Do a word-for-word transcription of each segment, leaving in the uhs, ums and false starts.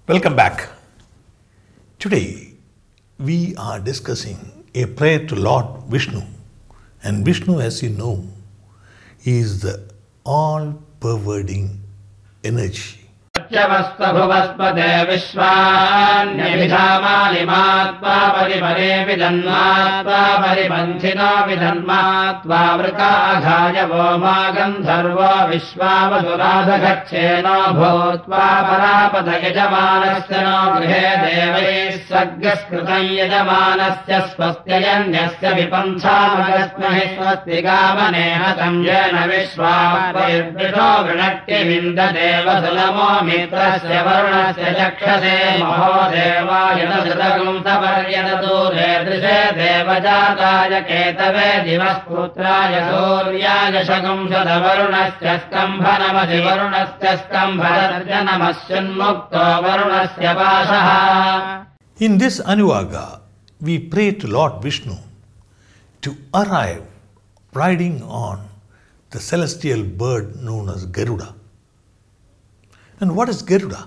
Welcome back. Today we are discussing a prayer to Lord Vishnu. And Vishnu, as you know, is the all-pervading energy. Satyavasthabhuvasmate vishwanyavidhamalimatva paripare vidanmatva paripanthino vidanmatva vrika aghaya voma gandharva vishwavasuradhagaccheno bhutva parapata yajamanasya no grihe devais saggaskrutam yajamanasya swastiyanyasya vipanthamagastmahi swastigamanehatam yena vishwapairvito vrinakti vindadeva मित्रस्य वरुणस्य चक्षसे महो देवाय नदृतगुं सपर्यदूरे दृशे देवजाताय केतवे दिवस्पुत्राय सूर्याय शकुंशदवरुणस्य स्तम्भनमसि वरुणस्य स्तम्भदर्जनमस्युन्मुक्तो वरुणस्य पाशः. In this Anuvaga, we pray to Lord Vishnu to arrive riding on the celestial bird known as Garuda. And what is Garuda?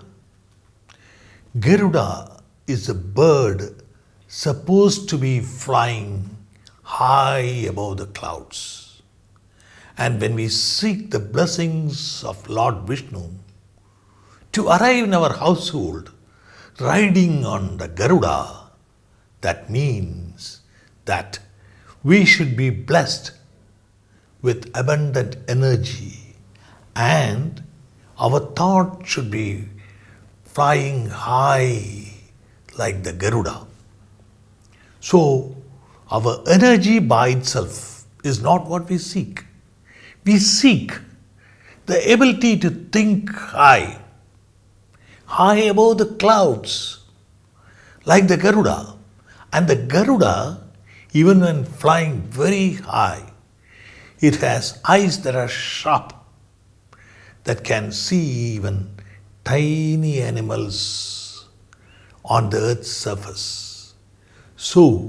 Garuda is a bird supposed to be flying high above the clouds. And when we seek the blessings of Lord Vishnu to arrive in our household riding on the Garuda, that means that we should be blessed with abundant energy and our thought should be flying high like the Garuda. So, our energy by itself is not what we seek. We seek the ability to think high, high above the clouds, like the Garuda. And the Garuda, even when flying very high, it has eyes that are sharp, that can see even tiny animals on the earth's surface. So,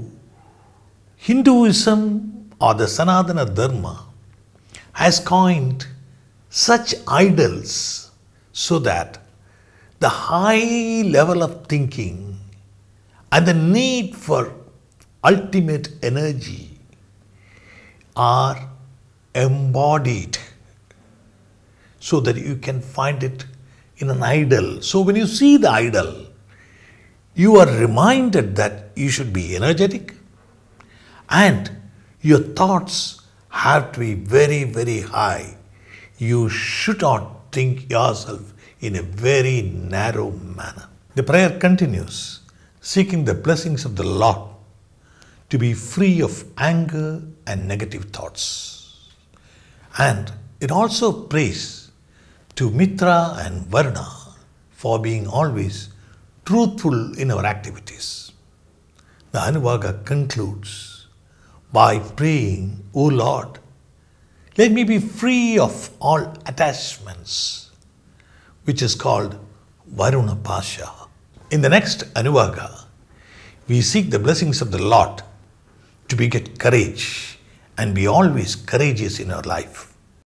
Hinduism or the Sanatana Dharma has coined such idols so that the high level of thinking and the need for ultimate energy are embodied so that you can find it in an idol. So when you see the idol, you are reminded that you should be energetic and your thoughts have to be very, very high. You should not think yourself in a very narrow manner. The prayer continues, seeking the blessings of the Lord to be free of anger and negative thoughts. And it also prays to Mitra and Varuna for being always truthful in our activities. The Anuvaga concludes by praying, O Lord, let me be free of all attachments, which is called Varuna Pasha. In the next Anuvaga, we seek the blessings of the Lord to beget courage and be always courageous in our life.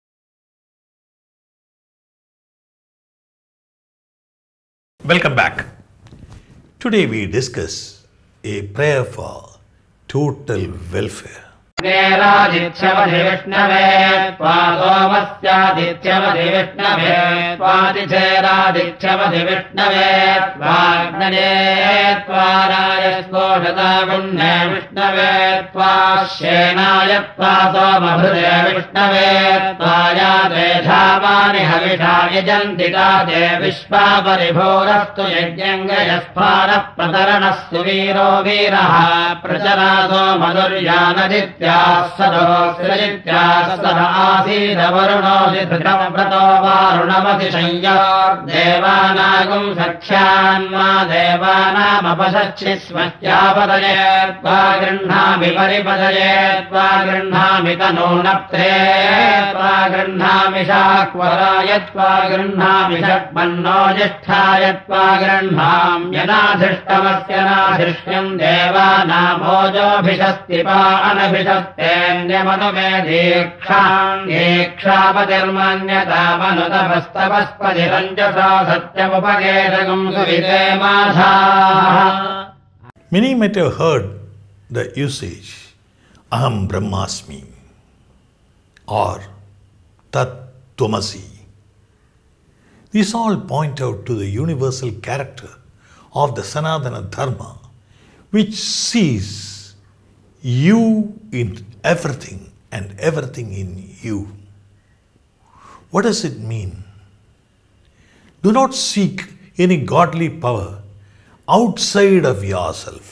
Welcome back. Today we discuss a prayer for total welfare. Neraadithyavadhi Vishnave Tvadomastyaadithyavadhi Vishnave Tvadicheraadithyavadhi Vishnave Tvagnane Tvaraya Sposhata Gunne Vishnave Tvashenaya Tvasomabhrute Vishnave Tvayate Dhamani Havishaya Jantitade Vishwaparibhorastu Yajnangayasphara Prataranastu Viro Viraha Pracharaso Madhuryanaditya सदोऽस्त्रजित्याः सद आसीदवरुणोऽधिधृतमव्रतो वारुणमतिशय्योर् देवानागुं सख्यान्मा देवानामपशच्छि स्मत्यापदये त्वा गृह्णामि परिपदये त्वा गृह्णामि तनूनप्त्रे त्वा गृह्णामि शाक्वराय त्वा गृह्णामि षट्मन्नो ज्येष्ठाय त्वा गृह्णाम्यनाधिष्टमस्य नाधिष्ठ्यम् देवानामोजोऽभिषस्तिपा अनभिष धत्तेऽन्यमनुमे दीक्षाम् दीक्षापतिर्मन्यतामनुतपस्तपस्पतिरञ्जसा सत्यमुपगेतकम् सुविते माधाः. Many might have heard the usage Aham Brahmasmi or Tat Tvamasi. These all point out to the universal character of the Sanatana Dharma, which sees you in everything and everything in you. What does it mean? Do not seek any godly power outside of yourself.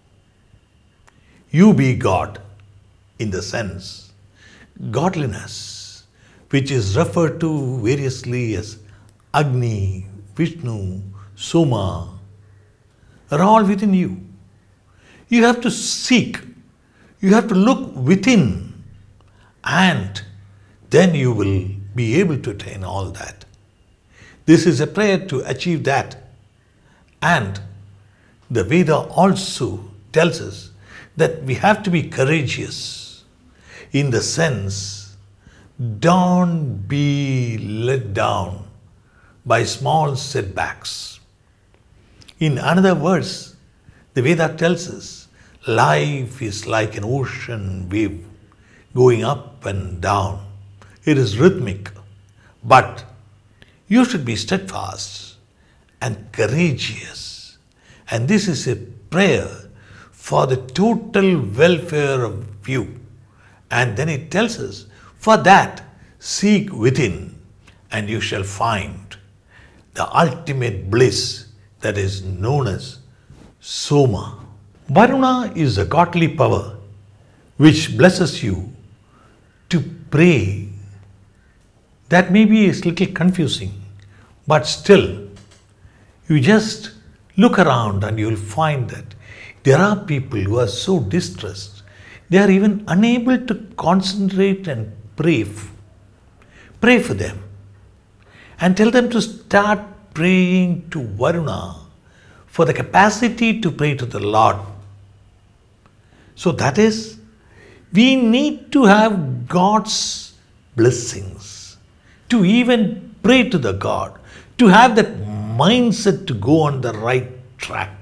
You be God in the sense godliness, which is referred to variously as Agni, Vishnu, Soma, are all within you. You have to seek, you have to look within, and then you will be able to attain all that. This is a prayer to achieve that. And the Veda also tells us that we have to be courageous in the sense, don't be let down by small setbacks. In other words, the Veda tells us life is like an ocean wave going up and down. It is rhythmic, but you should be steadfast and courageous. And this is a prayer for the total welfare of you. And then it tells us, for that, seek within, and you shall find the ultimate bliss that is known as Soma. Varuna is a godly power which blesses you to pray. That may be a little confusing, but still, you just look around and you will find that there are people who are so distressed, they are even unable to concentrate and pray. Pray for them and tell them to start praying to Varuna for the capacity to pray to the Lord. So that is, we need to have God's blessings to even pray to the God, to have that mindset to go on the right track.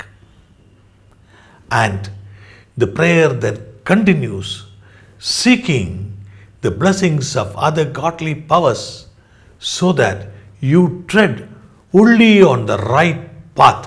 And the prayer that continues, seeking the blessings of other godly powers so that you tread only on the right path.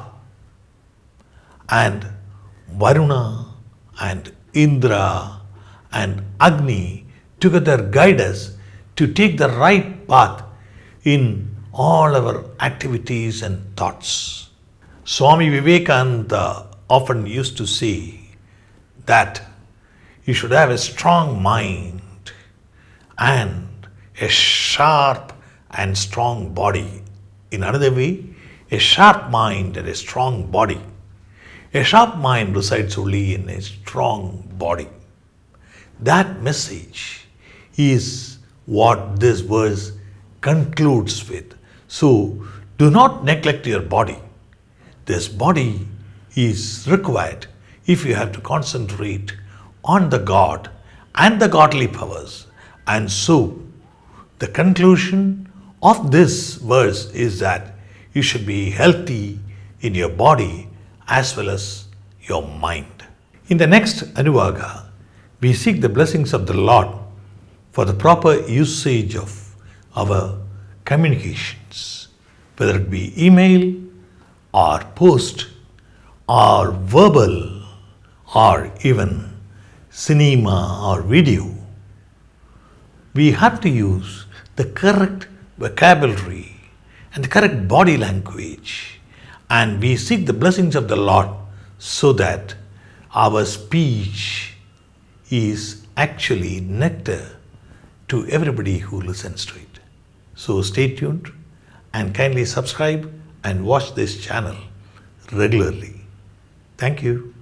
And Varuna and Indra and Agni together guide us to take the right path in all our activities and thoughts. Swami Vivekananda often used to say that you should have a strong mind and a sharp and strong body. In another way, a sharp mind and a strong body. A sharp mind resides only in a strong body. That message is what this verse concludes with. So, do not neglect your body. This body is required if you have to concentrate on the God and the godly powers. And so, the conclusion of this verse is that you should be healthy in your body as well as your mind. In the next Anuvaga, we seek the blessings of the Lord for the proper usage of our communications, whether it be email or post or verbal or even cinema or video. We have to use the correct vocabulary and the correct body language, and we seek the blessings of the Lord so that our speech is actually nectar to everybody who listens to it. So stay tuned and kindly subscribe and watch this channel regularly. Thank you.